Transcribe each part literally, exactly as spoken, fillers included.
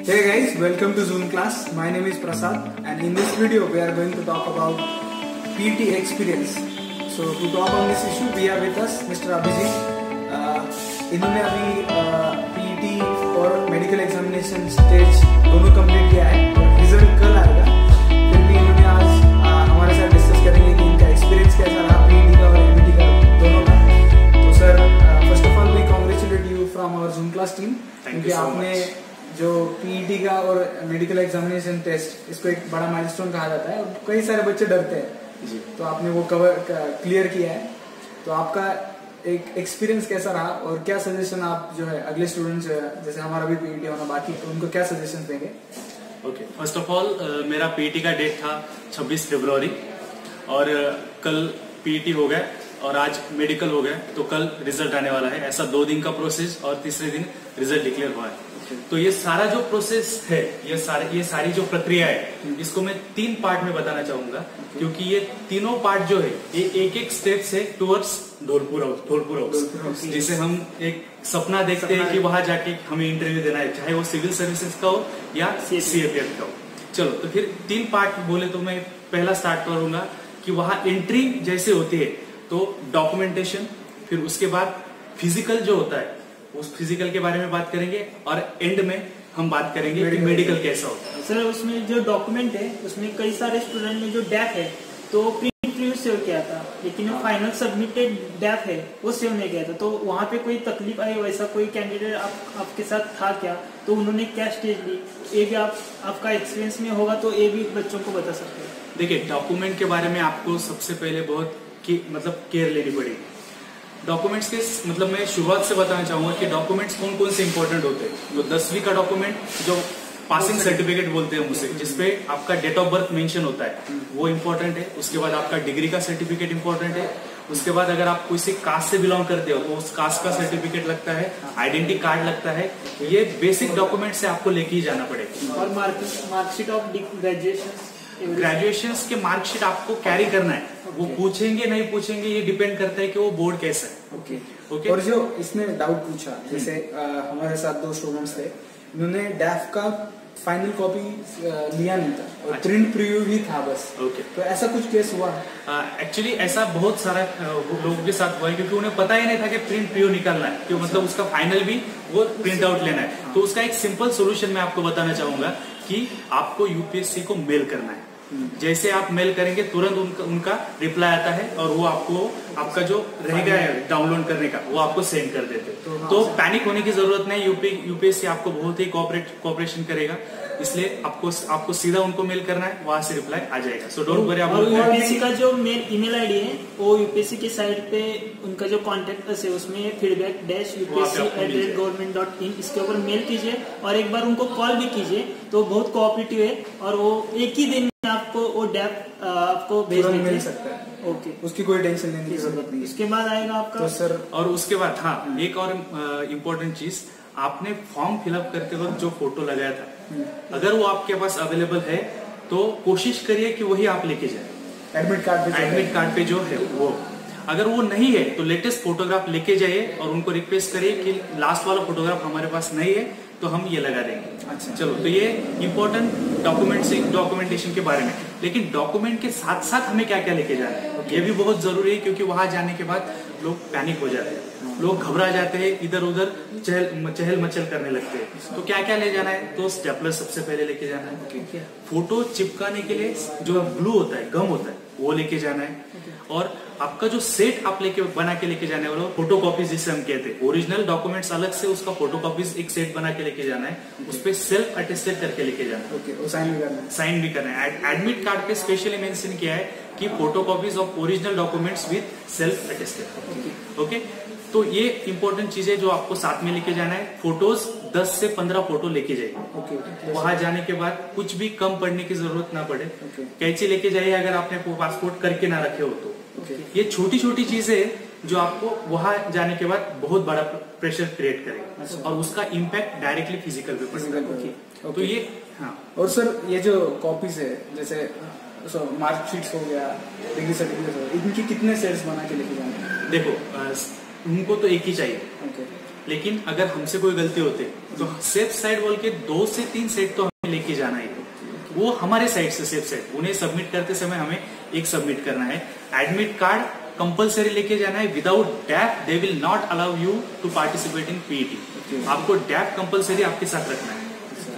Hey guys, welcome to Zoom class. My name is Prasad and in this video we are going to talk about P E T experience. So to talk on this issue we are with us Mister Abhijit. Uh, इन्होंने अभी uh, P E T और medical examination stage दोनों complete किया है और result कल आएगा। फिर भी इन्होंने आज uh, हमारे साथ डिस्कस करेंगे कि इनका एक्सपीरियंस कैसा रहा P E T का और M E T का दोनों का। तो sir first of all we congratulate you from our Zoom class team क्योंकि आपने जो पीईटी का और मेडिकल एग्जामिनेशन टेस्ट इसको एक बड़ा माइलस्टोन कहा जाता है और कई सारे बच्चे डरते हैं जी। तो आपने वो कवर क्लियर किया है। तो आपका एक एक्सपीरियंस कैसा रहा और क्या सजेशन आप जो है अगले स्टूडेंट्स जैसे हमारा भी पीईटी होना बाकी तो उनको क्या सजेशन देंगे? ओके, फर्स्ट ऑफ ऑल मेरा पीईटी का डेट था छब्बीस फरवरी और uh, कल पीईटी हो गया और आज मेडिकल हो गया तो कल रिजल्ट आने वाला है। ऐसा दो दिन का प्रोसेस और तीसरे दिन रिजल्ट डिक्लेयर हुआ है। तो ये सारा जो प्रोसेस है ये सारे ये सारी जो प्रक्रिया है इसको मैं तीन पार्ट में बताना चाहूंगा क्योंकि ये तीनों पार्ट जो है ये एक एक स्टेप से towards Dholpur House Dholpur House जिसे हम एक सपना देखते हैं कि वहां जाके हमें इंटरव्यू देना है, चाहे वो सिविल सर्विसेज का हो या सीएपीएफ का हो। चलो तो फिर तीन पार्ट बोले तो मैं पहला स्टार्ट करूंगा कि वहां एंट्री जैसे होती है तो डॉक्यूमेंटेशन, फिर उसके बाद फिजिकल जो होता है उस फिजिकल के बारे में बात करेंगे और एंड में हम बात करेंगे कि मेडिकल कैसा होता है। सर उसमें जो डॉक्यूमेंट है उसमें कई सारे स्टूडेंट ने जो डैप है तो प्री प्रीव्यू सेव किया था लेकिन जो फाइनल सबमिटेड डैप है वो सेव नहीं किया था। तो वहाँ पे कोई तकलीफ आई वैसा कोई कैंडिडेट आप, आपके साथ था क्या? तो उन्होंने क्या स्टेज ली ये भी आप आपका एक्सपीरियंस में होगा तो ये भी बच्चों को बता सकते हैं। देखिए डॉक्यूमेंट के बारे में आपको सबसे पहले बहुत की, मतलब केयर लेनी पड़ेगी। डॉक्यूमेंट्स के मतलब मैं शुरुआत से बताना चाहूंगा कि डॉक्यूमेंट्स कौन कौन से इंपॉर्टेंट होते हैं। तो दसवीं का डॉक्यूमेंट जो पासिंग सर्टिफिकेट बोलते हैं उसे, जिसपे आपका डेट ऑफ बर्थ मेंशन होता है वो इम्पोर्टेंट है। उसके बाद आपका डिग्री का सर्टिफिकेट इम्पोर्टेंट है। उसके बाद अगर आप किसी कास्ट से बिलोंग करते हो तो उस कास्ट का सर्टिफिकेट लगता है, आइडेंटिटी कार्ड लगता है। ये बेसिक डॉक्यूमेंट से आपको लेके ही जाना पड़ेगा। और मार्कशीट ऑफ ग्रेजुएशन ग्रेजुएशन के मार्कशीट आपको कैरी करना है। okay. वो पूछेंगे नहीं पूछेंगे ये डिपेंड करता है कि वो बोर्ड कैसा है। Okay okay. okay. और जो इसने डाउट पूछा जैसे आ, हमारे साथ दो स्टूडेंट्स थे, इन्होंने डैफ का फाइनल कॉपी लिया नहीं था और अच्छा। प्रिंट प्रीव्यू भी था बस। Okay okay. तो ऐसा कुछ केस हुआ? एक्चुअली uh, ऐसा बहुत सारा लोगों के साथ हुआ है क्योंकि उन्हें पता ही नहीं था कि प्रिंट प्रीव्यू निकालना है कि मतलब उसका फाइनल भी वो प्रिंट आउट लेना है। हाँ। तो उसका एक सिंपल सोल्यूशन मैं आपको बताना चाहूंगा कि आपको यूपीएससी को मेल करना है। जैसे आप मेल करेंगे तुरंत उनका उनका रिप्लाई आता है और वो आपको आपका जो रहेगा डाउनलोड करने का वो आपको सेंड कर देते हैं। तो, हाँ, तो पैनिक होने की जरूरत नहीं। यूपी यूपीएससी आपको बहुत ही कोऑपरेट कोऑपरेशन करेगा, इसलिए आपको आपको सीधा उनको मेल करना है, वहां से रिप्लाई आ जाएगा। So don't worry. आप यूपीएससी का जो मेल ईमेल आईडी है वो यूपीएससी की साइट पे उनका जो कॉन्टेक्ट है उसमें feedback dash UPSC at rate government dot in इसके ऊपर मेल कीजिए और एक बार उनको कॉल भी कीजिए तो बहुत कोऑपरेटिव है और वो एक ही दिन में आपको वो डैप आपको भेज मिल सकता है। Okay okay. उसकी कोई टेंशन लेने की जरूरत नहीं। उसके बाद आएगा आपका तो सर और उसके बाद हाँ एक और इम्पोर्टेंट चीज, आपने फॉर्म फिलअप करते वक्त जो फोटो लगाया था अगर वो आपके पास अवेलेबल है तो कोशिश करिए कि वही आप लेके जाए। एडमिट कार्ड पे एडमिट कार्ड पे जो है वो, अगर वो नहीं है तो लेटेस्ट फोटोग्राफ लेके जाइए और उनको रिक्वेस्ट करिए कि लास्ट वाला फोटोग्राफ हमारे पास नहीं है तो हम ये लगा देंगे। अच्छा चलो तो ये इंपॉर्टेंट डॉक्यूमेंट डॉक्यूमेंटेशन के बारे में। लेकिन डॉक्यूमेंट के साथ साथ हमें क्या क्या लेके जाना है okay. ये भी बहुत जरूरी है क्योंकि वहां जाने के बाद लोग पैनिक हो जाते हैं, लोग घबरा जाते हैं, इधर उधर चहल चहल मचल करने लगते हैं। तो क्या क्या ले जाना है? तो स्टेपलर सबसे पहले लेके जाना है। okay. फोटो चिपकाने के लिए जो ग्लू होता है, गम होता है, वो लेके जाना है। okay. और आपका जो सेट आप लेके बना के लेके जाने वाला फोटो कॉपीज जिसे हम कहते हैं, ओरिजिनल डॉक्यूमेंट्स अलग से, उसका फोटो कॉपीज एक सेट बना के लेके जाना है। okay. उस पर सेल्फ अटेस्टेड करके लेके जाना है। okay. साइन भी करना है साइन भी करना है। एडमिट कार्ड पे स्पेशली मेंशन किया है कि photo copies of original documents with self attested. Okay तो ये इंपॉर्टेंट चीजें जो आपको साथ में लेके जाना है। फोटोज दस से पंद्रह फोटो लेके जाइए। okay. वहां जाने के बाद कुछ भी कम पढ़ने की जरूरत ना पड़े। okay. कैंची लेके जाइए अगर आपने पासपोर्ट करके ना रखे हो तो। okay. ये छोटी छोटी चीजें जो आपको वहां जाने के बाद बहुत बड़ा प्रेशर क्रिएट करेगा। अच्छा। और उसका इम्पैक्ट डायरेक्टली फिजिकल पे पड़ेगा। okay. okay. तो ये हाँ। और सर ये जो कॉपीज है जैसे मार्कशीट हो गया, डिग्री सर्टिफिकेट हो गया, इनकी कितने सेट्स बना के लेके जाना है? देखो उनको तो एक ही चाहिए। okay. लेकिन अगर हमसे कोई गलती होते तो सेफ साइड बोल के दो से तीन सेट तो हमें लेके जाना ही है, वो हमारे साइड से सेफ साइड। उन्हें सबमिट करते समय हमें एक सबमिट करना है। एडमिट कार्ड कंपलसरी लेके जाना है। Without DAF they will not allow you to participate in PET. आपको डैप कंपलसरी आपके साथ रखना है।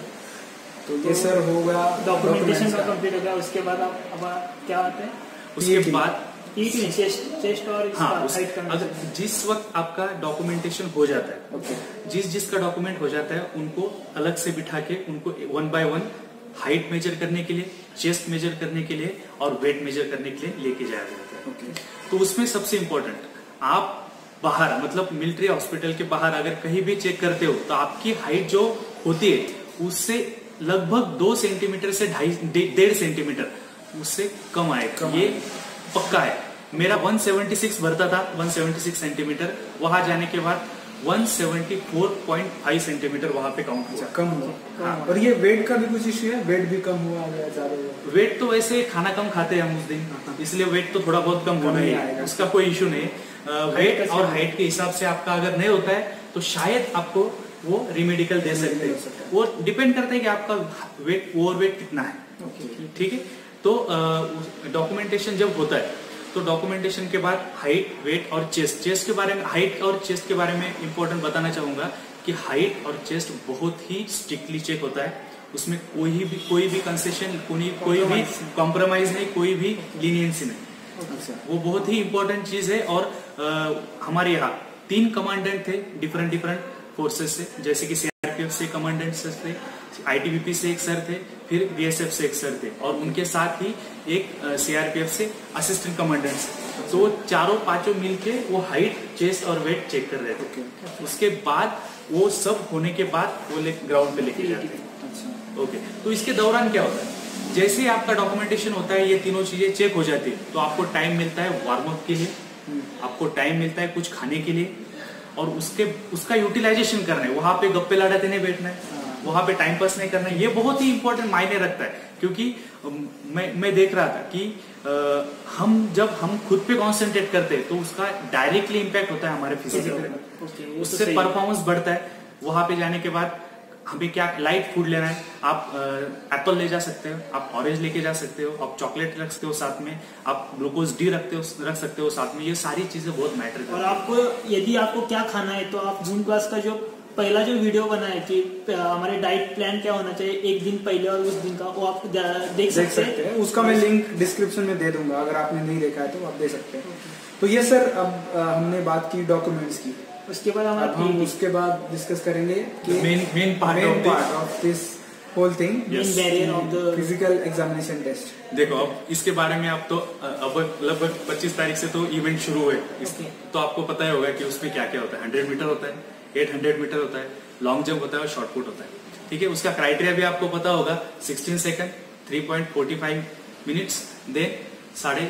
तो ये सर होगा डॉक्यूमेंटेशन का कंप्लीट हो गया, उसके बाद आप अब क्या आते हैं? उसके बाद पीईटी चेस्ट चेस्ट और हाँ, हाइट करना। अगर जिस वक्त आपका डॉक्यूमेंटेशन हो जाता है, ओके, जिस जिसका डॉक्यूमेंट हो जाता है उनको अलग से बिठा के उनको one by one height measure करने के लिए, चेस्ट मेजर करने के लिए और वेट मेजर करने के लिए लेके जाया जाता है। ओके। तो उसमें सबसे इम्पोर्टेंट, आप बाहर मतलब मिलिट्री हॉस्पिटल के बाहर अगर कहीं भी चेक करते हो तो आपकी हाइट जो होती है उससे लगभग दो सेंटीमीटर से ढाई डेढ़ सेंटीमीटर उससे कम आएगा, ये पक्का है। मेरा एक सौ छिहत्तर भरता था, एक सौ छिहत्तर सेंटीमीटर, वहां जाने के बाद एक सौ चौहत्तर पॉइंट पाँच सेंटीमीटर वहां पे काउंट हुआ। कम हुआ। हाँ। और ये वेट का भी कुछ इश्यू है? वेट भी कम हुआ या ज्यादा हुआ? वेट तो वैसे खाना कम खाते हैं हम उस दिन, इसलिए वेट तो थोड़ा बहुत कम होना ही है, उसका कोई इश्यू नहीं। वेट और हाइट के हिसाब से आपका अगर नहीं होता है तो शायद आपको वो रिमेडिकल दे सकते हैं। वो डिपेंड करता है कि आपका वेट ओवर वेट कितना है। ठीक है। तो डॉक्यूमेंटेशन जब होता है तो डॉक्यूमेंटेशन के बाद हाइट, वेट और चेस्ट चेस्ट के बारे में हाइट और चेस्ट के बारे में इंपॉर्टेंट बताना चाहूंगा कि हाइट और चेस्ट बहुत ही स्ट्रिक्टली चेक होता है। उसमें कोई भी कोई भी कंसेशन, कोई कोई भी कॉम्प्रोमाइज नहीं, कोई भी लीनियंसी नहीं। वो बहुत ही इंपॉर्टेंट चीज है। और आ, हमारे यहाँ तीन कमांडेंट थे डिफरेंट डिफरेंट फोर्सेस से, जैसे कि सीआरपीएफ से कमांडेंट थे, आईटीबीपी से एक सर थे, फिर बीएसएफ से एक सर थे और उनके साथ ही एक सीआरपीएफ से असिस्टेंट कमांडेंट। तो चारों पांचों मिलके वो हाइट, चेस्ट और वेट चेक कर रहे थे। उसके बाद वो सब होने के बाद वो ग्राउंड पे लेके जाते हैं। ओके। तो इसके दौरान क्या होता है, जैसे ही आपका डॉक्यूमेंटेशन होता है, ये तीनों चीजें चेक हो जाती है तो आपको टाइम मिलता है वार्म अप के लिए, आपको टाइम मिलता है कुछ खाने के लिए और उसके उसका यूटिलाइजेशन करना है। वहां पे गप्पे लड़ाते नहीं बैठना है, वहां पे टाइम पास नहीं करना है। ये बहुत ही इंपॉर्टेंट मायने रखता है, क्योंकि मैं मैं देख रहा था कि आ, हम जब हम खुद पे कॉन्सेंट्रेट करते हैं तो उसका डायरेक्टली इम्पैक्ट होता है हमारे फिजिकल पे, उससे परफॉर्मेंस बढ़ता है। वहां पे जाने के बाद हमें क्या लाइट फूड लेना है, आप एप्पल ले जा सकते हो, आप ऑरेंज लेके जा सकते हो, आप चॉकलेट रख सकते हो साथ में, आप ग्लूकोज डी रखते हो रख सकते हो साथ में। ये सारी चीजें बहुत मैटर करती है। और आपको यदि आपको क्या खाना है तो आप जूम क्लास का जो पहला जो वीडियो बना है कि हमारे डाइट प्लान क्या होना चाहिए एक दिन पहले और उस दिन का, वो आप देख, देख सकते हैं। उसका मैं लिंक डिस्क्रिप्शन में दे दूंगा, अगर आपने नहीं देखा है तो आप दे सकते हैं। तो ये सर अब आ, हमने बात की डॉक्यूमेंट्स की, उसके बाद अब हम उसके बाद डिस्कस करेंगे कि main main part of this whole thing, main barrier of the physical examination test. देखो अब इसके बारे में आप तो अब लगभग पच्चीस तारीख से तो इवेंट शुरू हुए, तो आपको पता ही होगा कि उसमें क्या क्या होता है। हंड्रेड मीटर होता है, एट हंड्रेड मीटर होता है, लॉन्ग जंप होता है और शॉर्ट पुट होता है। ठीक है। उसका क्राइटेरिया भी आपको पता होगा, सोलह second, three point four five minutes, then साढ़े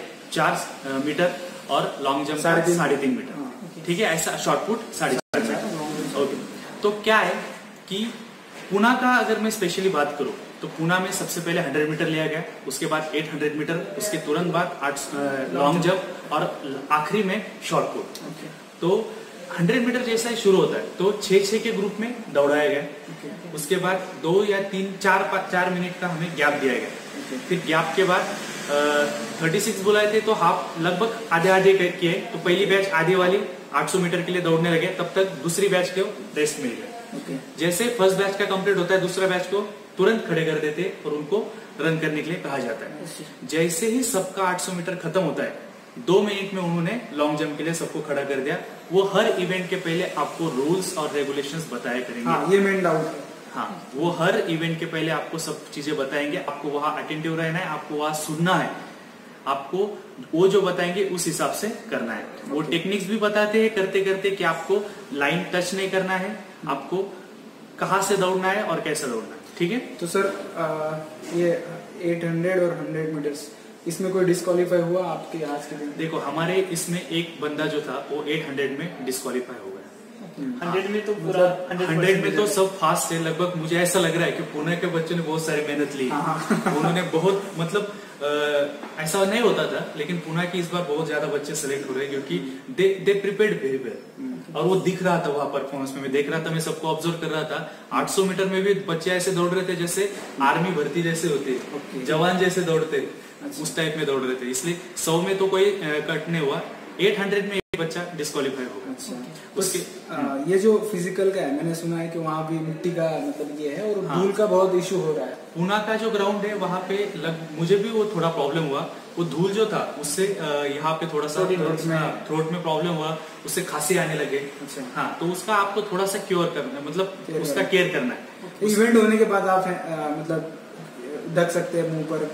चार मीटर और लॉन्ग जंप साढ़े तीन मीटर। ठीक है। ऐसा शॉर्ट पुट साढ़े चार मीटर। ओके। तो क्या है कि पुणे का अगर मैं स्पेशली बात करूं तो पुणे में सबसे पहले हंड्रेड मीटर लिया गया, उसके बाद एट हंड्रेड मीटर, उसके तुरंत बाद आठ लॉन्ग जंप और आखिरी में शॉर्ट पुट। तो हंड्रेड मीटर जैसा ही शुरू होता है तो छह छह के ग्रुप में दौड़ाया गया। उसके बाद दो या तीन चार चार मिनट का हमें गैप दिया गया। फिर गैप के बाद थर्टी सिक्स बुलाए थे तो हाफ लगभग आधे आधे किए। तो पहली बैच आधे वाली आठ सौ मीटर के लिए दौड़ने लगे, तब तक दूसरी बैच को रेस्ट मिल गया। जैसे फर्स्ट बैच का कंप्लीट होता है, दूसरा बैच को तुरंत खड़े कर देते और उनको रन करने के लिए कहा जाता है। जैसे ही सबका आठ सौ मीटर खत्म होता है, दो मिनट में उन्होंने लॉन्ग जंप के लिए सबको खड़ा कर दिया। वो हर इवेंट के पहले आपको रूल्स और रेगुलेशंस बताया करेंगे। हाँ, ये मेन डाउट है। हाँ, वो हर इवेंट के पहले आपको सब चीजें बताएंगे। आपको वहां अटेंटिव रहना है, आपको वहां सुनना है, आपको वो जो बताएंगे उस हिसाब से करना है। okay. वो टेक्निक्स भी बताते हैं करते करते कि आपको लाइन टच नहीं करना है, आपको कहाँ से दौड़ना है और कैसे दौड़ना है। ठीक है। तो सर आ, ये एट हंड्रेड और हंड्रेड मीटर्स, इसमें कोई डिस्क्वालीफाई हुआ आपके आज के दिन? देखो हमारे इसमें एक बंदा जो था वो एट हंड्रेड में डिस्क्वालीफाई हो गया। हंड्रेड में तो पूरा हंड्रेड में तो सब फास्ट थे। लगभग मुझे ऐसा लग रहा है कि पुणे के बच्चों ने बहुत सारी मेहनत ली। उन्होंने बहुत मतलब आ, ऐसा नहीं होता था, लेकिन पुणे की इस बार बहुत ज्यादा बच्चे सेलेक्ट हो रहे हैं क्योंकि they they prepared very well. और वो दिख रहा था वहां परफॉर्मेंस में, मैं देख रहा था, मैं सबको ऑब्जर्व कर रहा था। आठ सौ मीटर में भी बच्चे ऐसे दौड़ रहे थे जैसे आर्मी भर्ती जैसे होते, जवान जैसे दौड़ते, उस टाइप में दौड़ रहे थे। इसलिए सौ में तो कोई कट नहीं हुआ, आठ सौ में एक बच्चा डिस्क्वालीफाई होगा। अच्छा, उसके आ, ये जो फिजिकल का है, मैंने सुना है कि वहाँ भी मिट्टी का मतलब ये है और हाँ। धूल का बहुत इशू हो रहा है। पूना का जो ग्राउंड है वहाँ पे लग, मुझे भी वो थोड़ा प्रॉब्लम हुआ, वो धूल जो था उससे यहाँ पे थोड़ा सा थ्रोट में प्रॉब्लम हुआ, उससे खांसी आने लगे। अच्छा। हाँ, तो उसका आपको थोड़ा सा क्योर करना है, मतलब उसका केयर करना है। इवेंट होने के बाद आप मतलब ढक सकते हैं मुंह पर,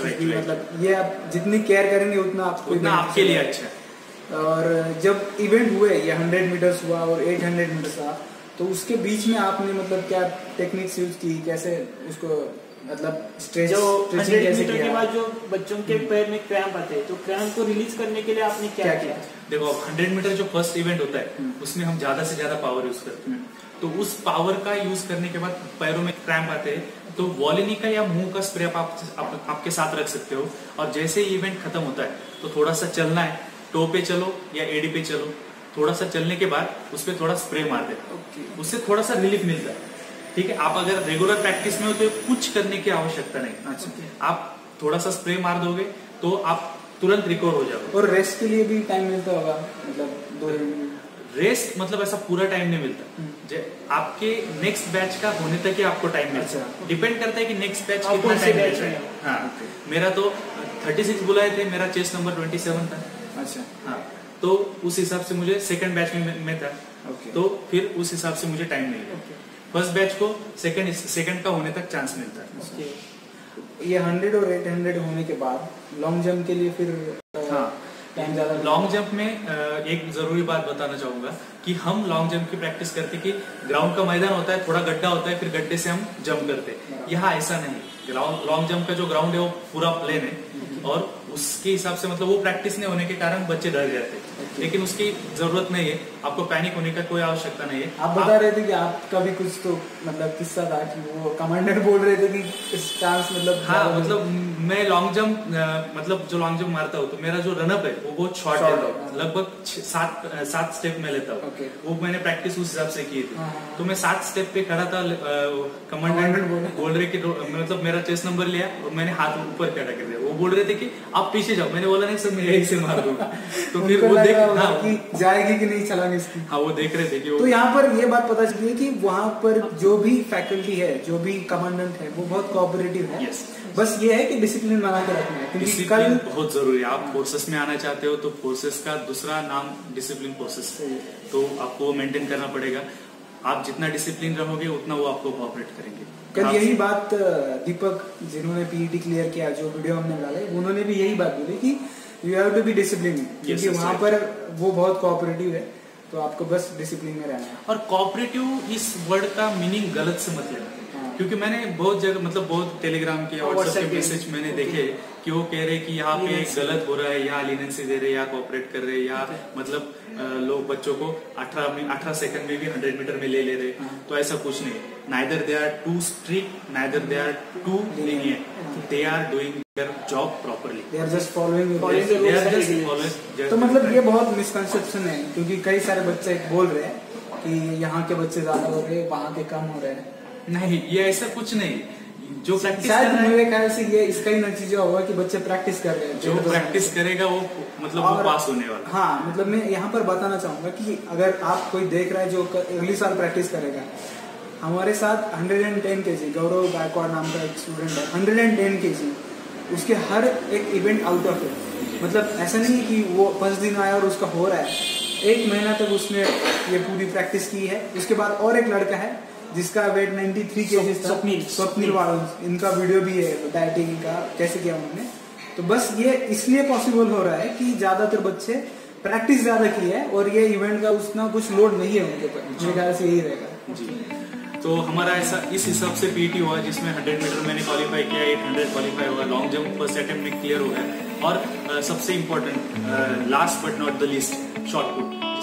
मतलब ये आप जितनी केयर करेंगे उतना आपको उतना आपके लिए अच्छा है। और जब इवेंट हुए, ये हंड्रेड मीटर्स हुआ और एट हंड्रेड मीटर्स हुआ, तो उसके बीच में आपने मतलब क्या टेक्निक्स यूज की, कैसे उसको मतलब स्ट्रेच जो हंड्रेड मीटर के बाद जो बच्चों के पैर में क्रैम्प आते हैं, तो क्रैम्प को रिलीज करने के लिए आपने क्या, क्या किया? देखो, हंड्रेड मीटर जो फर्स्ट इवेंट होता है उसमें हम ज्यादा से ज्यादा पावर यूज करते हैं, तो उस पावर का यूज करने के बाद पैरों में क्रैम्प आते हैं, तो वॉलिनी का या मुंह का स्प्रे आप, आप, आप आपके साथ रख सकते हो। और जैसे ही इवेंट खत्म होता है तो थोड़ा सा चलना है, टो पे चलो या एडी पे चलो, थोड़ा सा चलने के बाद उस पर थोड़ा स्प्रे मार दे, उससे थोड़ा सा रिलीफ मिलता है। ठीक है, आप अगर रेगुलर प्रैक्टिस में हो तो कुछ करने की आवश्यकता नहीं। अच्छा, आप थोड़ा सा स्प्रे मार दोगे तो आप तुरंत रिकवर हो जाओगे। और रेस्ट के लिए भी टाइम मिलता होगा, मतलब दो रेस्ट मतलब ऐसा पूरा टाइम नहीं मिलता, आपके नेक्स्ट बैच का होने तक ही आपको टाइम मिलता है। डिपेंड करता है कि नेक्स्ट बैच कितना टाइम मिलता है। हाँ, मेरा तो थर्टी सिक्स बुलाए थे, मेरा चेस्ट नंबर ट्वेंटी सेवन था। अच्छा, हाँ, तो उस हिसाब से मुझे सेकंड बैच में मैं था, तो फिर उस हिसाब से मुझे टाइम मिल गया। फर्स्ट बैच को सेकंड सेकंड का होने तक चांस मिलता है। ये हंड्रेड और एट हंड्रेड होने के बाद लॉन्ग जंप के लिए फिर हाँ टाइम ज्यादा। लॉन्ग जंप में एक जरूरी बात बताना चाहूंगा कि हम लॉन्ग जंप की प्रैक्टिस करते कि ग्राउंड का मैदान होता है, थोड़ा गड्ढा होता है, फिर गड्ढे से हम जंप करते। यहाँ ऐसा नहीं, लॉन्ग जंप का जो ग्राउंड है वो पूरा प्लेन है और उसके हिसाब से मतलब वो प्रैक्टिस नहीं होने के कारण बच्चे डर जाते हैं, लेकिन उसकी जरूरत नहीं है, आपको पैनिक होने का कोई आवश्यकता नहीं है। आप बता रहे थे कि आपका भी कुछ तो मतलब किस्सा था कि वो कमांडर बोल रहे थे कि इस चांस मतलब हाँ मतलब मैं लॉन्ग जंप मतलब जो लॉन्ग जंप मारता हूँ तो मेरा जो रनअप है वो बहुत शॉर्ट लेता हूँ, लगभग सात सात स्टेप में लेता हूँ। okay. वो मैंने प्रैक्टिस उस हिसाब से की थी। हाँ, तो मैं सात स्टेप पे खड़ा था, कमांडेंट बोल रहे कि मतलब मेरा चेस्ट नंबर लिया और मैंने हाथ ऊपर खड़ा कर दिया। वो बोल रहे थे कि आप पीछे जाओ, मैंने बोला नहीं सर मैं यही से मार दूंगा। तो फिर वो देख हाँ, कि जाएगी कि नहीं छलांग इसकी। हाँ वो देख रहे थे कि तो यहाँ पर ये बात पता चली है कि वहाँ पर जो भी फैकल्टी है, जो भी कमांडेंट है, वो बहुत कोऑपरेटिव है। yes. बस ये है कि डिसिप्लिन बना के रखना है, क्योंकि कल बहुत जरूरी है। आप फोर्सेस में आना चाहते हो तो फोर्सेस का दूसरा नाम डिसिप्लिन फोर्सेस, तो आपको मेंटेन करना पड़ेगा। आप जितना डिसिप्लिन रहोगे उतना वो आपको कोऑपरेट करेंगे। कल यही बात दीपक जिन्होंने पीईटी क्लियर किया, जो वीडियो हमने डाले, उन्होंने भी यही बात बोली कि you have to be discipline, क्योंकि वहाँ पर वो बहुत कोऑपरेटिव है, तो आपको बस डिसिप्लिन में रहना है। और कोऑपरेटिव इस वर्ड का मीनिंग गलत से मत लेना, क्योंकि मैंने बहुत जगह मतलब बहुत टेलीग्राम के व्हाट्सएप के मैसेज मैंने देखे कि वो कह रहे कि यहाँ पे गलत हो रहा है, यहाँ लीनेंसी दे रहे हैं, यहाँ कोऑपरेट कर रहे हैं, या मतलब लोग बच्चों को अठारह अठारह सेकंड में भी हंड्रेड मीटर में ले ले रहे। तो ऐसा कुछ नहीं, neither they are too strict, neither they are too lenient, they are doing their job properly, they are just following following. तो मतलब ये बहुत मिसकंसेप्शन है, क्योंकि कई सारे बच्चे बोल रहे हैं कि यहाँ के बच्चे ज्यादा हो रहे हैं, वहाँ के कम हो रहे हैं। नहीं, ये ऐसा कुछ नहीं। जो प्रैक्टिस शायद मेरे ख्याल से ये इसका ही नतीजा होगा कि बच्चे प्रैक्टिस कर रहे हैं। जो प्रैक्टिस करेगा वो मतलब वो पास होने वाला। हाँ, मतलब मैं यहाँ पर बताना चाहूंगा कि अगर आप कोई देख रहा है जो अगली साल प्रैक्टिस करेगा, हमारे साथ हंड्रेड एंड टेन के जी गौरव गायकवाड़ नाम का एक स्टूडेंट है, हंड्रेड एंड टेन के जी उसके हर एक इवेंट आउट ऑफ है। मतलब ऐसा नहीं है कि वो पांच दिन आया और उसका हो रहा है, एक महीना तक उसने ये पूरी प्रैक्टिस की है। उसके बाद और एक लड़का है जिसका वेट तिरानवे केजी था, स्वप्निल वालों, इनका वीडियो भी है डाइटिंग का, कैसे किया उन्होंने। तो बस ये इसलिए पॉसिबल हो रहा है कि ज्यादातर बच्चे प्रैक्टिस ज्यादा की है और ये इवेंट का उतना कुछ लोड नहीं है उनके ऊपर। मेरे ख्याल से यही रहेगा जी। तो हमारा ऐसा इस हिसाब से पीटी हुआ जिसमें हंड्रेड मीटर मैंने क्वालिफाई किया, एट हंड्रेड क्वालिफाई हुआ, लॉन्ग जंप फर्स्ट अटेम्प्ट में क्लियर हो गया, और सबसे important last but not the least shot put